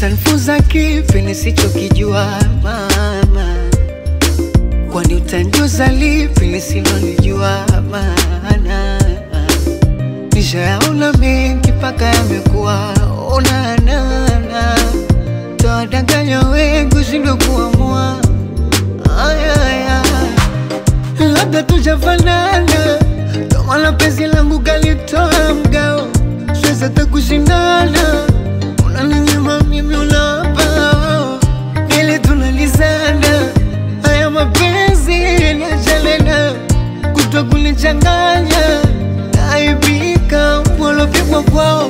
Utanfunza kipi nisichokijua mama? Kwani utanjuza lipi nisilonijua maana? Nishayaona mengi mpaka yamekuwa onana. Tawadanganya wengi ushindwe kuamua. Ayaya, labda tujafanana, kama la penzi langu kalitoa mgao. Siwezi hata kushindana, unaninyima mimi unapa. Ile tunalizana, haya mapenzi yanajalena, kutwa kunichanganya. Naibika walopigwa kwao.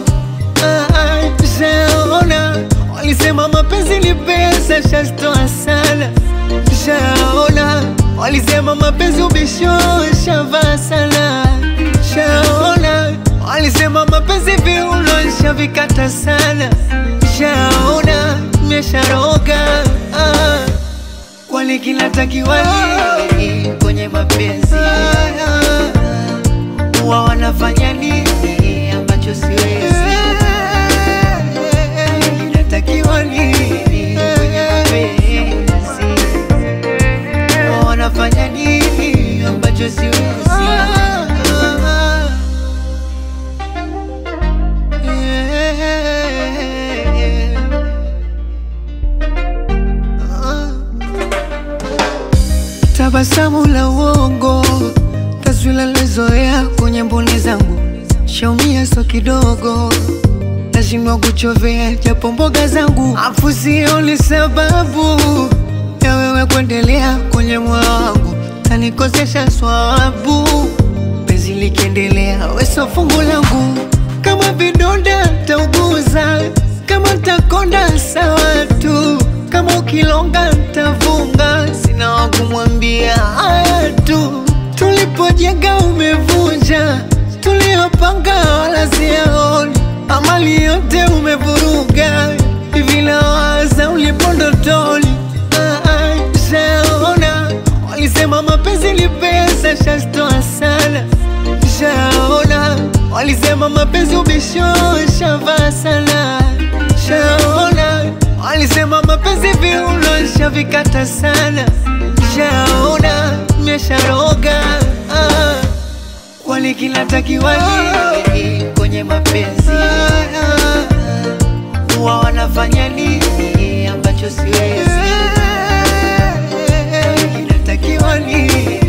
Nishaona walisema mapenzi ni pesa, shazitoa sana. Nishaona walisema mapenzi ubisho, shavaa sana. Nishaona walisema mapenzi viuno, shavikata sana. Nishaona nimesharoga. Kwani kinatakiwa nini kwenye mapenzi? Huwa wanafanya nini ambacho siwezi? Kinatakiwa nini kwenye mapenzi? Huwa wanafanya nini ambacho siwezi? Tabasamu la uongo, taswira lizoea kwenye mboni zangu. Shaumia so kidogo, lazima kuchovea japo mboga zangu. Afu sioni sababu ya wewe kuendelea kwenye moyo wangu, tanikosesha swabu. Penzi likiendelea weso fungu langu, kama vidonda tauguza, kama takonda sawa tu. Kama ukilonga ntavunga, sina wakumwambia haya tu. Tulipojenga umevunja, tuliopanga wala siyaoni. Amali yote umevuruga, hivi nawaza ulipondotoni. Nishaona walisema mapenzi ni pesa, shazitoa sana. Nishaona walisema mapenzi ubisho, shavaa sana. Nishaona walisema mapenzi viuno, shavikata sana. Nishaona nimesharoga. Kwani kinatakiwa nini kwenye mapenzi? Huwa wanafanya nini ambacho siwezi? Kinatakiwa nini?